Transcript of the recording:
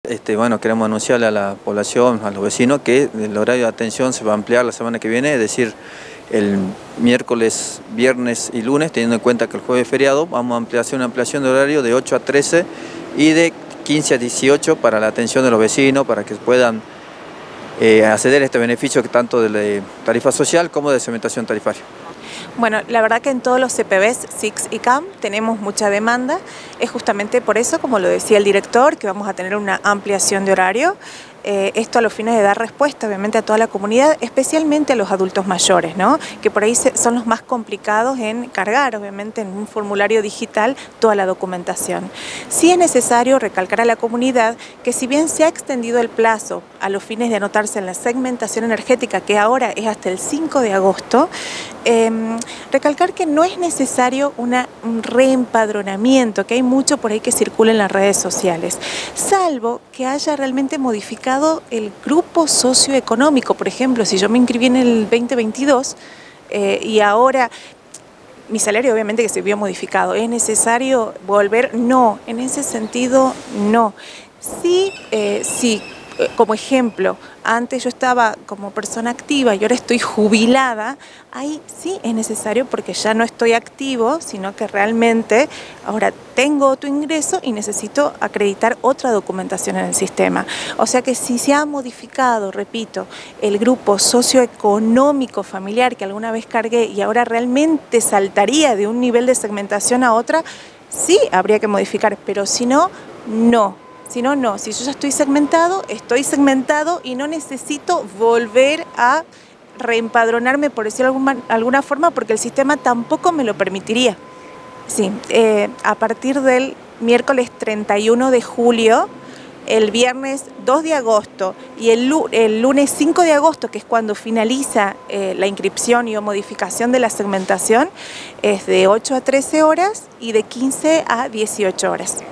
bueno, queremos anunciarle a la población, a los vecinos, que el horario de atención se va a ampliar la semana que viene, es decir, el miércoles, viernes y lunes, teniendo en cuenta que el jueves es feriado, vamos a hacer una ampliación de horario de 8 a 13 y de 15 a 18 para la atención de los vecinos, para que puedan acceder a este beneficio que tanto de tarifa social como de segmentación tarifaria. Bueno, la verdad que en todos los CPBs, SICS y CAM tenemos mucha demanda. Es justamente por eso, como lo decía el director, que vamos a tener una ampliación de horario. Esto a los fines de dar respuesta, obviamente, a toda la comunidad, especialmente a los adultos mayores, ¿no? Que por ahí son los más complicados en cargar, obviamente, en un formulario digital toda la documentación. Sí es necesario recalcar a la comunidad que si bien se ha extendido el plazo a los fines de anotarse en la segmentación energética, que ahora es hasta el 5 de agosto, recalcar que no es necesario un reempadronamiento, que hay mucho por ahí que circula en las redes sociales, salvo que haya realmente modificado el grupo socioeconómico. Por ejemplo, si yo me inscribí en el 2022 y ahora mi salario obviamente que se vio modificado, ¿es necesario volver? No, en ese sentido no. Sí, como ejemplo, antes yo estaba como persona activa y ahora estoy jubilada, ahí sí es necesario porque ya no estoy activo, sino que realmente ahora tengo otro ingreso y necesito acreditar otra documentación en el sistema. O sea que si se ha modificado, repito, el grupo socioeconómico familiar que alguna vez cargué y ahora realmente saltaría de un nivel de segmentación a otra, sí habría que modificar, pero si no, no. Si no, no. Si yo ya estoy segmentado y no necesito volver a reempadronarme, por decirlo de alguna forma, porque el sistema tampoco me lo permitiría. Sí, a partir del miércoles 31 de julio, el viernes 2 de agosto y el lunes 5 de agosto, que es cuando finaliza la inscripción y o modificación de la segmentación, es de 8 a 13 horas y de 15 a 18 horas.